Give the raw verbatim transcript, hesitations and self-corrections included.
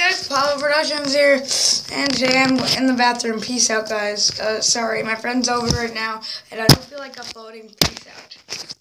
guys, Paulo Productions here, and today I'm in the bathroom. Peace out, guys. Uh, sorry, my friend's over right now, and I don't feel like uploading. Peace out.